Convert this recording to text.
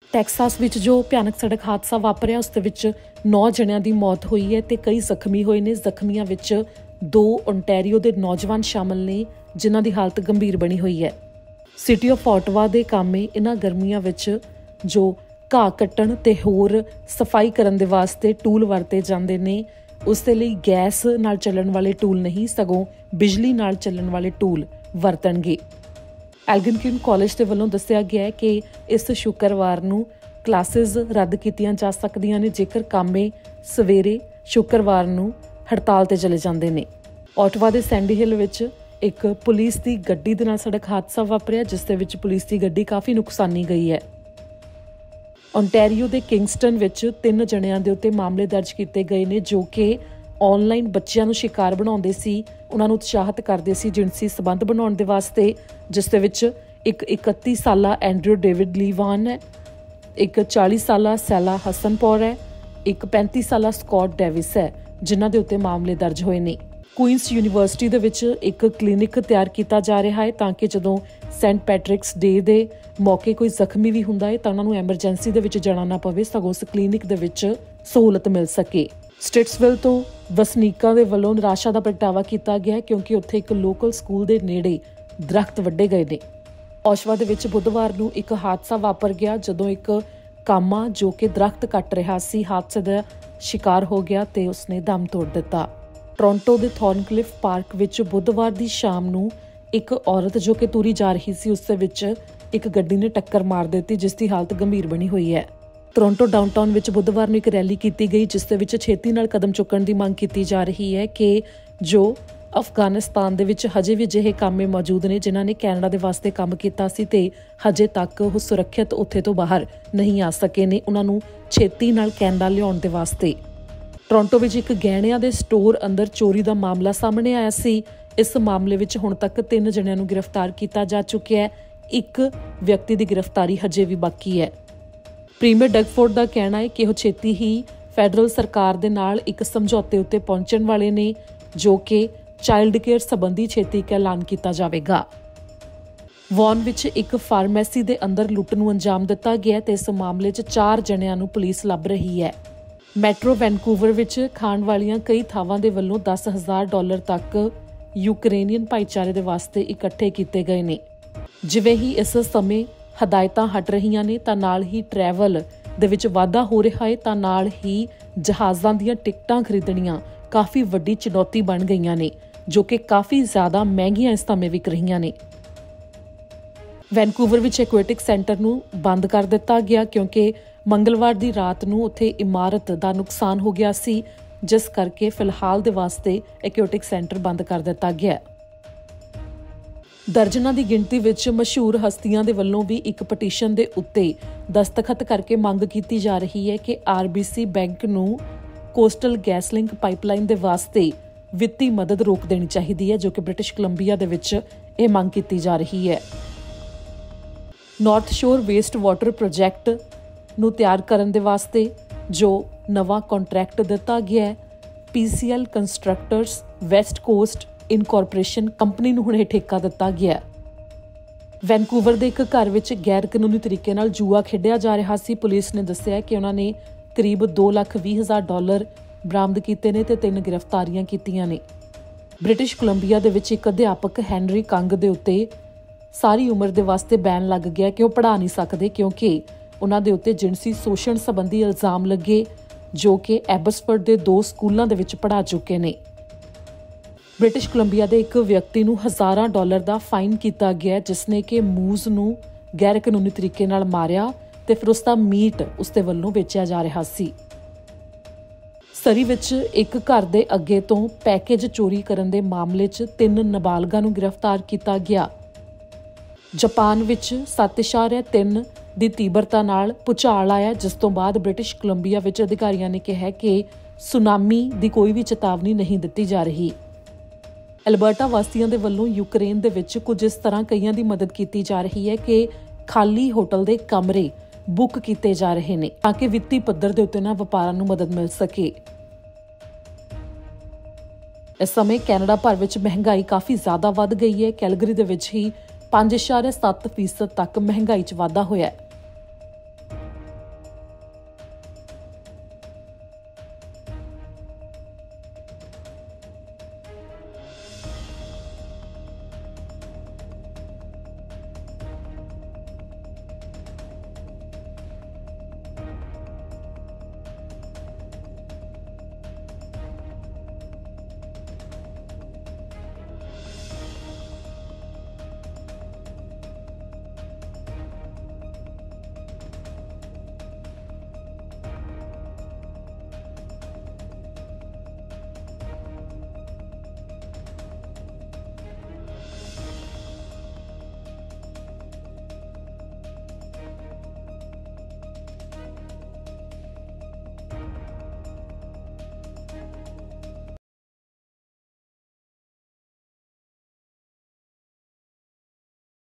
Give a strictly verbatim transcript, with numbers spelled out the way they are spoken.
Texas ਵਿੱਚ ਜੋ ਭਿਆਨਕ ਸੜਕ ਹਾਦਸਾ ਵਾਪਰਿਆ ਉਸ ਦੇ ਵਿੱਚ ਨੌ ਜਣਿਆਂ ਦੀ ਮੌਤ ਹੋਈ ਹੈ ਤੇ ਕਈ ਜ਼ਖਮੀ ਹੋਏ ਨੇ। ਜ਼ਖਮੀਆਂ ਵਿੱਚ ਦੋ ਓਨਟਾਰੀਓ ਦੇ ਨੌਜਵਾਨ ਸ਼ਾਮਲ ਨੇ ਜਿਨ੍ਹਾਂ ਦੀ ਹਾਲਤ ਗੰਭੀਰ ਬਣੀ ਹੋਈ ਹੈ। ਸਿਟੀ ਆਫ ਓਟਾਵਾ ਦੇ ਕਾਮੇ ਇਹਨਾਂ ਗਰਮੀਆਂ ਵਿੱਚ ਜੋ ਘਾਹ ਕੱਟਣ ਤੇ ਹੋਰ ਸਫਾਈ ਕਰਨ ਦੇ ਵਾਸਤੇ ਟੂਲ ਵਰਤੇ ਜਾਂਦੇ ਨੇ, ਉਸ ਦੇ ਲਈ ਗੈਸ ਨਾਲ ਚੱਲਣ ਵਾਲੇ ਟੂਲ ਨਹੀਂ ਸਗੋਂ ਬਿਜਲੀ ਨਾਲ ਚੱਲਣ ਵਾਲੇ ਟੂਲ ਵਰਤਣਗੇ। ਐਲਗਨਕਿਨ ਕਾਲਜ ਦੇ ਵੱਲੋਂ ਦੱਸਿਆ ਗਿਆ ਹੈ ਕਿ ਇਸ ਸ਼ੁੱਕਰਵਾਰ ਨੂੰ ਕਲਾਸਿਸ ਰੱਦ ਕੀਤੀਆਂ ਜਾ ਸਕਦੀਆਂ ਨੇ ਜੇਕਰ ਕਾਮੇ ਸਵੇਰੇ ਸ਼ੁੱਕਰਵਾਰ ਨੂੰ ਹੜਤਾਲ ਤੇ ਚਲੇ ਜਾਂਦੇ ਨੇ। ਓਟਾਵਾ ਦੇ ਸੈਂਡੀ ਹਿੱਲ ਵਿੱਚ ਇੱਕ ਪੁਲਿਸ ਦੀ ਗੱਡੀ ਦੇ ਨਾਲ ਸੜਕ ਹਾਦਸਾ ਵਾਪਰਿਆ ਜਿਸ ਦੇ ਵਿੱਚ ਪੁਲਿਸ ਦੀ ਗੱਡੀ ਕਾਫੀ ਨੁਕਸਾਨੀ ਗਈ ਹੈ। ਓਨਟਾਰੀਓ ਦੇ ਕਿੰਗਸਟਨ ਵਿੱਚ ਤਿੰਨ ਜਣਿਆਂ ਦੇ ਉੱਤੇ ਮਾਮਲੇ ਦਰਜ ਕੀਤੇ ਗਏ ਨੇ ਜੋ ਕਿ ਆਨਲਾਈਨ ਬੱਚਿਆਂ ਨੂੰ ਸ਼ਿਕਾਰ ਬਣਾਉਂਦੇ ਸੀ, ਉਹਨਾਂ ਨੂੰ ਉਤਸ਼ਾਹਿਤ ਕਰਦੇ ਸੀ ਜਿਨਸੀ ਸਬੰਧ ਬਣਾਉਣ ਦੇ ਵਾਸਤੇ, ਜਿਸ ਦੇ ਵਿੱਚ ਇੱਕ ਇਕੱਤੀ ਸਾਲਾ ਐਂਡਰਿਊ ਡੇਵਿਡ ਲੀਵਾਨ ਹੈ, ਇੱਕ ਚਾਲੀ ਸਾਲਾ ਸੈਲਾ ਹਸਨਪੌਰ ਹੈ, ਇੱਕ ਪੈਂਤੀ ਸਾਲਾ ਸਕਾਟ ਡੇਵਿਸ ਹੈ ਜਿਨ੍ਹਾਂ ਦੇ ਉੱਤੇ ਮਾਮਲੇ ਦਰਜ ਹੋਏ ਨੇ। ਕੁਈਨਸ ਯੂਨੀਵਰਸਿਟੀ ਦੇ ਵਿੱਚ ਇੱਕ ਕਲੀਨਿਕ ਤਿਆਰ ਕੀਤਾ ਜਾ ਰਿਹਾ ਹੈ ਤਾਂ ਕਿ ਜਦੋਂ ਸੈਂਟ ਪੈਟਰਿਕਸ ਡੇ ਦੇ ਮੌਕੇ ਕੋਈ ਜ਼ਖਮੀ ਵੀ ਹੁੰਦਾ ਹੈ ਤਾਂ ਉਹਨਾਂ ਨੂੰ ਐਮਰਜੈਂਸੀ ਦੇ ਵਿੱਚ ਜਾਣਾ ਨਾ ਪਵੇ, ਸਗੋਂ ਉਸ ਕਲੀਨਿਕ ਦੇ ਵਿੱਚ ਸਹੂਲਤ ਮਿਲ ਸਕੇ। ਸਟਿਟਸਵਿਲ ਤੋਂ ਵਸਨੀਕਾਂ ਦੇ ਵੱਲੋਂ ਨਿਰਾਸ਼ਾ ਦਾ ਪ੍ਰਗਟਾਵਾ ਕੀਤਾ ਗਿਆ ਕਿਉਂਕਿ ਉੱਥੇ ਇੱਕ ਲੋਕਲ ਸਕੂਲ ਦੇ ਨੇੜੇ ਦਰਖਤ ਵੱਢੇ ਗਏ ਨੇ। ਓਟਾਵਾ ਦੇ ਵਿੱਚ ਬੁੱਧਵਾਰ ਨੂੰ ਇੱਕ ਹਾਦਸਾ ਵਾਪਰ ਗਿਆ ਜਦੋਂ ਇੱਕ ਕਾਮਾ ਜੋ ਕਿ ਦਰਖਤ ਕੱਟ ਰਿਹਾ ਸੀ ਹਾਦਸੇ ਦਾ ਸ਼ਿਕਾਰ ਹੋ ਗਿਆ ਤੇ ਉਸਨੇ ਦਮ ਤੋੜ ਦਿੱਤਾ। ਟੋਰਾਂਟੋ ਦੇ ਥੌਰਨਕਲਿਫ ਪਾਰਕ ਵਿੱਚ ਬੁੱਧਵਾਰ ਦੀ ਸ਼ਾਮ ਨੂੰ ਇੱਕ ਔਰਤ ਜੋ ਕਿ ਤੁਰੀ ਜਾ ਰਹੀ ਸੀ ਉਸ ਦੇ ਵਿੱਚ ਇੱਕ ਗੱਡੀ ਨੇ ਟੱਕਰ ਮਾਰ ਦਿੱਤੀ ਜਿਸ ਦੀ ਹਾਲਤ ਗੰਭੀਰ ਬਣੀ ਹੋਈ ਹੈ। ਟੋਰਾਂਟੋ ਡਾਊਨਟਾਊਨ ਵਿੱਚ ਬੁੱਧਵਾਰ ਨੂੰ ਇੱਕ ਰੈਲੀ ਕੀਤੀ ਗਈ ਜਿਸ ਦੇ ਵਿੱਚ ਛੇਤੀ ਨਾਲ ਕਦਮ ਚੁੱਕਣ ਦੀ ਮੰਗ ਕੀਤੀ ਜਾ ਰਹੀ ਹੈ ਕਿ ਜੋ ਅਫਗਾਨਿਸਤਾਨ ਦੇ ਵਿੱਚ ਹਜੇ ਵੀ ਅਜਿਹੇ ਕਾਮੇ ਮੌਜੂਦ ਨੇ ਜਿਨ੍ਹਾਂ ਨੇ ਕੈਨੇਡਾ ਦੇ ਵਾਸਤੇ ਕੰਮ ਕੀਤਾ ਸੀ ਤੇ ਹਜੇ ਤੱਕ ਉਹ ਸੁਰੱਖਿਅਤ ਉੱਥੇ ਤੋਂ ਬਾਹਰ ਨਹੀਂ ਆ ਸਕੇ ਨੇ, ਉਹਨਾਂ ਨੂੰ ਛੇਤੀ ਨਾਲ ਕੈਨੇਡਾ ਲਿਆਉਣ ਦੇ ਵਾਸਤੇ। ਟੋਰਾਂਟੋ ਵਿੱਚ ਇੱਕ ਗਹਿਣਿਆਂ ਦੇ ਸਟੋਰ ਅੰਦਰ ਚੋਰੀ ਦਾ ਮਾਮਲਾ ਸਾਹਮਣੇ ਆਇਆ ਸੀ। ਇਸ ਮਾਮਲੇ ਵਿੱਚ ਹੁਣ ਤੱਕ ਤਿੰਨ ਜਣਿਆਂ ਨੂੰ ਗ੍ਰਿਫਤਾਰ ਕੀਤਾ ਜਾ ਚੁੱਕਿਆ ਹੈ, ਇੱਕ ਵਿਅਕਤੀ ਦੀ ਗ੍ਰਿਫਤਾਰੀ ਹਜੇ ਵੀ ਬਾਕੀ ਹੈ। ਪ੍ਰੀਮੀਅਰ ਡਗਫੋਰਡ ਦਾ ਕਹਿਣਾ ਹੈ ਕਿ ਉਹ ਛੇਤੀ ਹੀ ਫੈਡਰਲ ਸਰਕਾਰ ਦੇ ਨਾਲ ਇੱਕ ਸਮਝੌਤੇ ਉੱਤੇ ਪਹੁੰਚਣ ਵਾਲੇ ਨੇ ਜੋ ਕਿ ਚਾਈਲਡ ਕੇਅਰ ਸੰਬੰਧੀ ਛੇਤੀ ਇੱਕ ਐਲਾਨ ਕੀਤਾ ਜਾਵੇਗਾ। ਵੌਨ ਵਿੱਚ ਇੱਕ ਫਾਰਮੇਸੀ ਦੇ ਅੰਦਰ ਲੁੱਟ ਨੂੰ ਅੰਜਾਮ ਦਿੱਤਾ ਗਿਆ ਤੇ ਇਸ ਮਾਮਲੇ 'ਚ ਚਾਰ ਜਣਿਆਂ ਨੂੰ ਪੁਲਿਸ ਲੱਭ ਰਹੀ ਹੈ। ਮੈਟਰੋ ਵੈਨਕੂਵਰ ਵਿੱਚ ਖਾਣ ਵਾਲੀਆਂ ਕਈ ਥਾਵਾਂ ਦੇ ਵੱਲੋਂ ਦਸ ਹਜ਼ਾਰ ਡਾਲਰ ਤੱਕ ਯੂਕਰੇਨੀਅਨ ਭਾਈਚਾਰੇ ਦੇ ਵਾਸਤੇ ਇਕੱਠੇ ਕੀਤੇ ਗਏ ਨੇ। ਜਿਵੇਂ ਹੀ ਇਸ ਸਮੇਂ ਹਦਾਇਤਾਂ ਹਟ ਰਹੀਆਂ ਨੇ ਤਾਂ ਨਾਲ ਹੀ ਟਰੈਵਲ ਦੇ ਵਿੱਚ ਵਾਧਾ ਹੋ ਰਿਹਾ ਹੈ ਤਾਂ ਨਾਲ ਹੀ ਜਹਾਜ਼ਾਂ ਦੀਆਂ ਟਿਕਟਾਂ ਖਰੀਦਣੀਆਂ ਕਾਫੀ ਵੱਡੀ ਚੁਣੌਤੀ ਬਣ ਗਈਆਂ ਨੇ ਜੋ ਕਿ ਕਾਫੀ ਜ਼ਿਆਦਾ ਮਹਿੰਗੀਆਂ ਇਸ ਸਮੇਂ ਵਿਕ ਰਹੀਆਂ ਨੇ। ਵੈਨਕੂਵਰ ਵਿੱਚ ਐਕੁਐਟਿਕ ਸੈਂਟਰ ਨੂੰ ਬੰਦ ਕਰ ਦਿੱਤਾ ਗਿਆ ਕਿਉਂਕਿ ਮੰਗਲਵਾਰ ਦੀ ਰਾਤ ਨੂੰ ਉੱਥੇ ਇਮਾਰਤ ਦਾ ਨੁਕਸਾਨ ਹੋ ਗਿਆ ਸੀ ਜਿਸ ਕਰਕੇ ਫਿਲਹਾਲ ਦੇ ਵਾਸਤੇ ਐਕੁਐਟਿਕ ਸੈਂਟਰ ਬੰਦ ਕਰ ਦਿੱਤਾ ਗਿਆ। ਦਰਜਨਾਂ ਦੀ ਗਿਣਤੀ ਵਿੱਚ ਮਸ਼ਹੂਰ ਹਸਤੀਆਂ ਦੇ ਵੱਲੋਂ ਵੀ ਇੱਕ ਪਟੀਸ਼ਨ ਦੇ ਉੱਤੇ ਦਸਤਖਤ ਕਰਕੇ ਮੰਗ ਕੀਤੀ ਜਾ ਰਹੀ ਹੈ ਕਿ ਆਰਬੀਸੀ ਬੈਂਕ ਨੂੰ ਕੋਸਟਲ ਗੈਸ ਲਿੰਕ ਪਾਈਪਲਾਈਨ ਦੇ ਵਾਸਤੇ ਵਿੱਤੀ ਮਦਦ ਰੋਕ ਦੇਣੀ ਚਾਹੀਦੀ ਹੈ ਜੋ ਕਿ ਬ੍ਰਿਟਿਸ਼ ਕੋਲੰਬੀਆ ਦੇ ਵਿੱਚ ਇਹ ਮੰਗ ਕੀਤੀ ਜਾ ਰਹੀ ਹੈ। North Shore waste water project ਨੂੰ ਤਿਆਰ ਕਰਨ ਦੇ ਵਾਸਤੇ ਜੋ ਨਵਾਂ ਕੰਟਰੈਕਟ ਦਿੱਤਾ ਗਿਆ ਹੈ PCL constructors west coast incorporation company ਨੂੰ ਹੁਣ ਇਹ ਠੇਕਾ ਦਿੱਤਾ ਗਿਆ। ਵੈਨਕੂਵਰ ਦੇ ਇੱਕ ਘਰ ਵਿੱਚ ਗੈਰ ਕਾਨੂੰਨੀ ਤਰੀਕੇ ਨਾਲ ਜੂਆ ਖੇਡਿਆ ਜਾ ਰਿਹਾ ਸੀ। ਪੁਲਿਸ ਨੇ ਦੱਸਿਆ ਕਿ ਉਹਨਾਂ ਨੇ ਕਰੀਬ ਦੋ ਲੱਖ ਵੀਹ ਹਜ਼ਾਰ ਡਾਲਰ ਬਰਾਮਦ ਕੀਤੇ ਨੇ ਤੇ ਤਿੰਨ ਗ੍ਰਿਫਤਾਰੀਆਂ ਕੀਤੀਆਂ ਨੇ। ਬ੍ਰਿਟਿਸ਼ ਕੋਲੰਬੀਆ ਦੇ ਵਿੱਚ ਇੱਕ ਅਧਿਆਪਕ ਹੈਨਰੀ ਕੰਗ ਦੇ ਉੱਤੇ ਸਾਰੀ ਉਮਰ ਦੇ ਵਾਸਤੇ ਬੈਨ ਲੱਗ ਗਿਆ ਕਿ ਉਹ ਪੜ੍ਹਾ ਨਹੀਂ ਸਕਦੇ ਕਿਉਂਕਿ ਉਹਨਾਂ ਦੇ ਉੱਤੇ ਜਿਨਸੀ ਸ਼ੋਸ਼ਣ ਸੰਬੰਧੀ ਇਲਜ਼ਾਮ ਲੱਗੇ ਜੋ ਕਿ ਐਬਸਫੋਰਡ ਦੇ ਦੋ ਸਕੂਲਾਂ ਦੇ ਵਿੱਚ ਪੜ੍ਹਾ ਚੁੱਕੇ ਨੇ। ਬ੍ਰਿਟਿਸ਼ ਕੋਲੰਬੀਆ ਦੇ ਇੱਕ ਵਿਅਕਤੀ ਨੂੰ ਹਜ਼ਾਰਾਂ ਡਾਲਰ ਦਾ ਫਾਈਨ ਕੀਤਾ ਗਿਆ ਜਿਸ ਨੇ ਕਿ ਮੂਜ਼ ਨੂੰ ਗੈਰ ਕਾਨੂੰਨੀ ਤਰੀਕੇ ਨਾਲ ਮਾਰਿਆ ਤੇ ਫਿਰ ਉਸ ਦਾ ਮੀਟ ਉਸ ਦੇ ਵੱਲੋਂ ਵੇਚਿਆ ਜਾ ਰਿਹਾ ਸੀ। ਸਰੀ ਵਿੱਚ ਇੱਕ ਘਰ ਦੇ ਅੱਗੇ ਤੋਂ ਪੈਕੇਜ ਚੋਰੀ ਕਰਨ ਦੇ ਮਾਮਲੇ 'ਚ ਤਿੰਨ ਨਾਬਾਲਗਾਂ ਨੂੰ ਗ੍ਰਿਫਤਾਰ ਕੀਤਾ ਗਿਆ। ਜਾਪਾਨ ਵਿੱਚ ਸੱਤ ਇਸ਼ਾਰੇ ਤਿੰਨ ਦੀ ਤੀਬਰਤਾ ਨਾਲ ਭੂਚਾਲ ਆਇਆ ਜਿਸ ਤੋਂ ਬਾਅਦ ਬ੍ਰਿਟਿਸ਼ ਕੋਲੰਬੀਆ ਵਿੱਚ ਅਧਿਕਾਰੀਆਂ ਨੇ ਕਿਹਾ ਕਿ ਸੁਨਾਮੀ ਦੀ ਕੋਈ ਵੀ ਚੇਤਾਵਨੀ ਨਹੀਂ ਦਿੱਤੀ ਜਾ ਰਹੀ। ਐਲਬਰਟਾ ਵਾਸੀਆਂ ਦੇ ਵੱਲੋਂ ਯੂਕਰੇਨ ਦੇ ਵਿੱਚ ਕੁਝ ਇਸ ਤਰ੍ਹਾਂ ਕਈਆਂ ਦੀ ਮਦਦ ਕੀਤੀ ਜਾ ਰਹੀ ਹੈ ਕਿ ਖਾਲੀ ਹੋਟਲ ਦੇ ਕਮਰੇ ਬੁੱਕ ਕੀਤੇ ਜਾ ਰਹੇ ਨੇ ਤਾਂ ਕਿ ਵਿੱਤੀ ਪੱਧਰ ਦੇ ਉੱਤੇ ਨਾ ਵਪਾਰਾਂ ਨੂੰ ਮਦਦ ਮਿਲ ਸਕੇ। ਇਸ ਸਮੇਂ ਕੈਨੇਡਾ ਭਰ ਵਿੱਚ ਮਹਿੰਗਾਈ ਕਾਫੀ ਜ਼ਿਆਦਾ ਵੱਧ ਗਈ ਹੈ। ਕੈਲਗਰੀ ਦੇ ਵਿੱਚ ਹੀ ਪੰਜ ਇਸ਼ਾਰੇ ਸੱਤ ਫੀਸਦ ਤੱਕ ਮਹਿੰਗਾਈ 'ਚ ਵਾਧਾ ਹੋਇਆ ਹੈ।